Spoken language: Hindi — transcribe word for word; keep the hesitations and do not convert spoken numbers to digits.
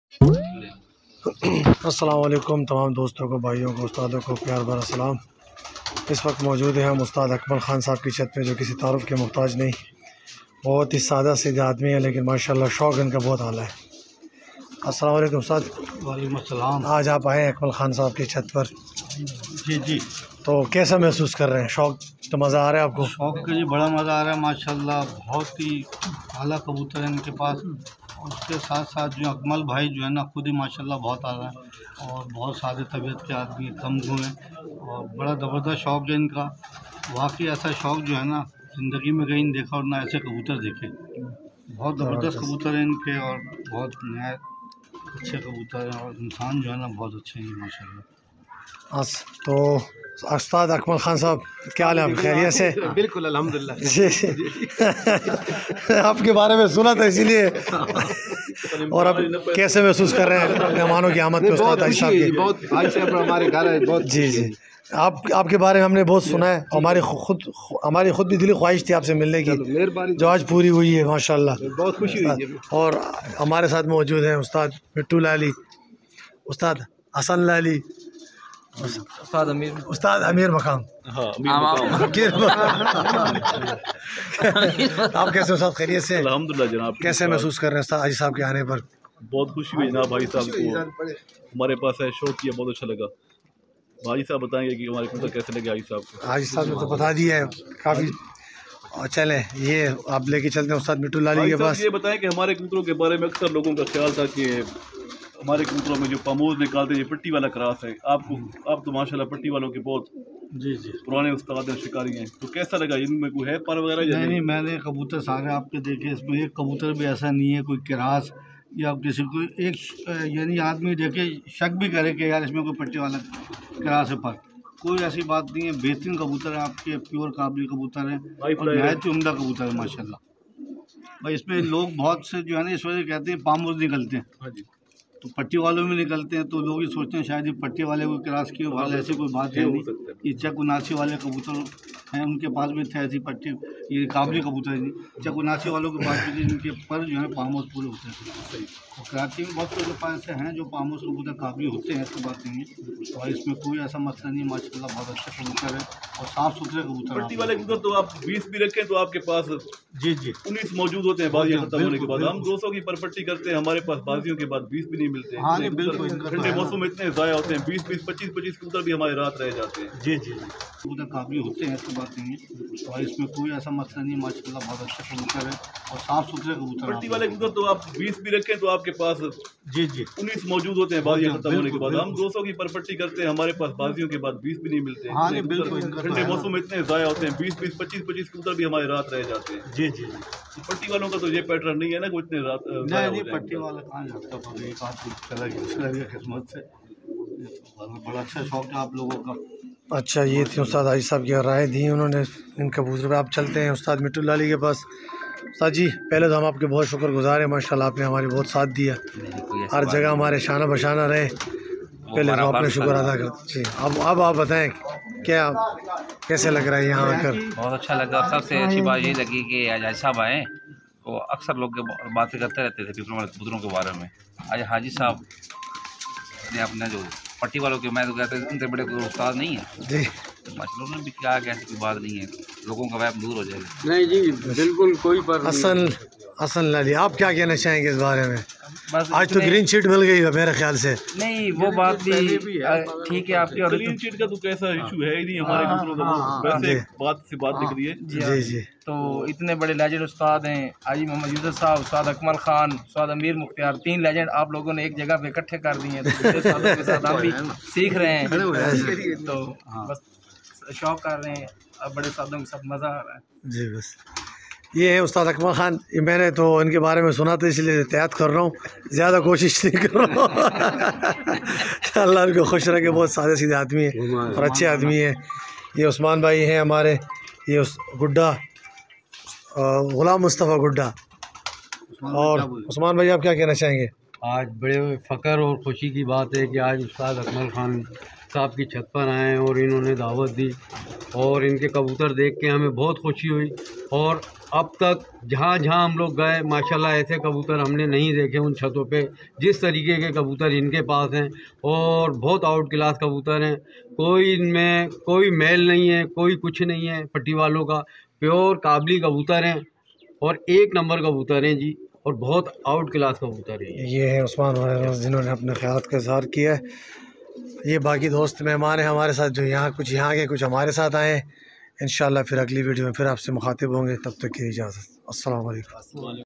अस्सलाम वालेकुम तमाम दोस्तों को, भाइयों को, उस्तादों को प्यार भरा सलाम। इस वक्त मौजूद हैं हम उस्ताद अकमल ख़ान साहब की छत पे, जो किसी तारुफ के मोहताज नहीं, बहुत ही सादा सीधा आदमी है, लेकिन माशाल्लाह शौक़ इनका बहुत आला है। अस्सलाम वालेकुम उस्ताद। वालेकुम अस्सलाम। आज आप आए हैं अकमल ख़ान साहब की छत पर। जी जी। तो कैसा महसूस कर रहे हैं? शौक़ तो मज़ा आ रहा है आपको? शौक़ के लिए बड़ा मज़ा आ रहा है माशाल्लाह। बहुत ही आला कबूतर है इनके पास। उसके साथ साथ जो अकमल भाई जो है ना, खुद ही माशाल्लाह बहुत आला है और बहुत सादे तबीयत के आदमी, कम घूम है और बड़ा ज़बरदस्त शौक़ है इनका। वाकई ऐसा शौक़ जो है ना, ज़िंदगी में कहीं देखा और ना ऐसे कबूतर देखे। बहुत ज़बरदस्त कबूतर हैं इनके और बहुत नया अच्छे कबूतर हैं और इंसान जो है ना बहुत अच्छे हैं माशाल्लाह। अस तो उस्ताद अकमल ख़ान साहब, क्या हाल है? आप खैरियत से? बिल्कुल अल्हम्दुलिल्लाह। जी आपके बारे में सुना था इसीलिए। और अब कैसे महसूस कर रहे हैं मेहमानों की आमद पे उस्ताद हाजी साहब की? बहुत आज से हमारे घर है बहुत। जी जी, आप आपके बारे में हमने बहुत सुना है। हमारी खुद हमारी खुद भी दिली ख्वाहिश थी आपसे मिलने की, जो आज पूरी हुई है माशाल्लाह। बहुत खुशी हुई है। और हमारे साथ मौजूद हैं उस्ताद मिट्टू लाली, उस्ताद हसन लाली, उस्ताद अमीर उस्ताद अमीर मकाम। हाँ, आप कैसे उस्ताद? खैरियत से? अल्हम्दुलिल्लाह जनाब। कैसे महसूस कर रहे हैं उस्ताद हाजी साहब के आने पर? बहुत खुशी हुई जनाब, भाई साहब को हमारे पास है, शौक किया, बहुत अच्छा लगा। भाई साहब बताएंगे कि हमारे कबूतर कैसे लगे हाजी साहब को। हाजी साहब ने तो बता दिया है काफ़ी। और चलें, ये आप लेके चलते हैं उस्ताद मिट्टू लाली के पास। ये बताएं कि हमारे कबूतरों के बारे में अक्सर लोगों का ख्याल था कि हमारे कबूतरों में जो पामोज निकालते हैं ये पट्टी वाला क्रास है। आपको आप तो माशाल्लाह पट्टी वालों के बहुत जी जी पुराने उस्ताद हैं, शिकारी हैं, तो कैसा लगा? इनमें कोई है पर वगैरह? नहीं नहीं, मैंने कबूतर सारे आपके देखे, इसमें एक कबूतर भी ऐसा नहीं है कोई किरास या किसी को एक यानी आदमी देखे शक भी करे कि यार इसमें कोई पट्टी वाला किरास है, पर कोई ऐसी बात नहीं है। बेहतरीन कबूतर है आपके, प्योर काबली कबूतर है और नहायत ही उम्दा कबूतर है माशाल्लाह। भाई इसमें लोग बहुत से जो है ना इस वजह कहते हैं पामोज निकलते हैं। हाँ जी, तो पट्टी वालों में निकलते हैं तो लोग ये सोचते हैं शायद ये पट्टी वाले को क्रॉस किए वाले, ऐसी कोई बात है नहीं। ये चकुनासी वाले कबूतर हैं, उनके पास भी थे ऐसी पट्टी, ये काबली कबूतर नहीं। चकुनासी वालों के पास भी इनके पर जो है पामोस पूरे होते हैं। और कराची में बहुत लोगों के पास ऐसे हैं जो पामोस कबूतर काबली होते हैं, ऐसी बात नहीं है। और इसमें कोई ऐसा मसला नहीं है माशाल्लाह, बहुत अच्छा कबूतर है और साफ़ सुथरे कबूतर। पट्टी वाले कबूतर तो आप बीस भी रखें तो आपके पास जी जी उन्नीस मौजूद होते हैं बाजियां खत्म होने के बाद। हम दो सौ की पर पट्टी करते हैं, हमारे पास बाजियों के बाद बीस भी नहीं मिलते हैं। हाँ नहीं बिल्कुल, ठंडे मौसम में इतने ज़ाया होते हैं, बीस बीस पच्चीस पच्चीस कबूतर भी हमारे रात रह जाते हैं। जी जी कबूतर काबली होते हैं, ऐसी बात नहीं है। और इसमें कोई ऐसा मसला नहीं है माशाल्लाह, बहुत अच्छा कबूतर है और साफ़ सुथरे कबूतर। पट्टी वाले कबूतर तो आप बीस भी रखें तो आपके पास जी जी उन्नीस मौजूद होते हैं बाजियां खत्म होने के बाद। हम दो सौ की पर पट्टी करते हैं, हमारे पास बाजियों के बाद बीस भी नहीं मिलते हैं। हाँ नहीं बिल्कुल, ठंडे मौसम में इतने ज़ाया होते हैं, बीस बीस पच्चीस पच्चीस कबूतर भी हमारे रात रह जाते हैं। जी जी तो पट्टी वालों का तो ये पैटर्न नहीं है ना, कुछ इतने रात नहीं नहीं, पट्टी वाला कहाँ जाता है, एक आध चला गया चला गया किस्मत से। बड़ा अच्छा शौक है आप लोगों का। अच्छा, ये थी उस्ताद हाजी साहब की राय दी उन्होंने इन कबूतरों पे। आप चलते हैं उस्ताद मिट्टू लाली के पास। उस्ताद जी, पहले तो हम आपके बहुत शुक्रगुजार हैं माशाल्लाह, आपने हमारी बहुत साथ दिया, हर जगह हमारे शाना बशाना रहे। पहले तो आपने शुक्र अदा कर जी। अब अब आप बताएं क्या कैसे लग रहा है यहाँ आकर? बहुत अच्छा लगा। सबसे अच्छी बात ये लगी कि आज हाजी साहब आए, तो अक्सर लोग बातें करते रहते थे पीपलों वाले कबूतरों के बारे में। आज हाजी साहब ने अपना जो पट्टी वालों के, मैं तो कहते इतने बड़े कोई उस्ताद नहीं है जी, माशाल्लाह, उन्होंने भी क्या क्या ऐसी कोई बात नहीं है, लोगों का वहम दूर हो जाएगा। नहीं जी बिल्कुल कोई पर हसन हसन लाली, आप क्या कहना चाहेंगे इस बारे में? बस आज तो ग्रीन शीट मिल गई है मेरे ख्याल से। नहीं, वो बात भी ठीक है आपकी। और क्लीन शीट का तो कैसा इशू है ही नहीं हमारे कबूतरों का, वैसे बात से बात दिख रही है। जी जी, तो इतने बड़े लेजेंड उस्ताद हैं, हाजी मोहम्मद यूसुफ साहब, उस्ताद अकमल खान, उस्ताद अमीर मुख्तियार, तीन लेजेंड आप लोगों ने एक जगह पे इकट्ठे कर दिए हैं। तो उस्तादों के साथ हम भी सीख रहे हैं, तो बस शौक कर रहे हैं, अब बड़े उस्तादों के साथ मज़ा आ रहा है जी। बस ये है उस्ताद अकमल ख़ान। ये मैंने तो इनके बारे में सुना था, इसलिए एहतियात कर रहा हूँ, ज़्यादा कोशिश नहीं कर रहा हूँ। अल्लाह उनको खुश रखे, बहुत सादे सीधे आदमी है और अच्छे आदमी है। ये उस्मान भाई हैं हमारे, ये उस गुड्डा ग़ुलाम मुस्तफ़ा गुड्डा। और उस्मान भाई, आप क्या कहना चाहेंगे? आज बड़े फ़ख्र और खुशी की बात है कि आज उस्ताद अकमल ख़ान साहब की छत पर आए और इन्होंने दावत दी और इनके कबूतर देख के हमें बहुत खुशी हुई। और अब तक जहाँ जहाँ हम लोग गए माशाल्लाह ऐसे कबूतर हमने नहीं देखे उन छतों पे, जिस तरीके के कबूतर इनके पास हैं। और बहुत आउट क्लास कबूतर हैं, कोई इनमें कोई मैल नहीं है, कोई कुछ नहीं है। पट्टी वालों का प्योर काबली कबूतर हैं और एक नंबर कबूतर हैं जी, और बहुत आउट क्लास कबूतर हैं। ये है उस्मान भाई जिन्होंने अपने ख्याल का इज़हार किया है। ये बाकी दोस्त मेहमान हैं हमारे साथ, जो यहाँ कुछ यहाँ के कुछ हमारे साथ आए हैं। इंशाल्लाह फिर अगली वीडियो में फिर आपसे मुखातिब होंगे, तब तक की इजाज़त। अस्सलाम वालेकुम।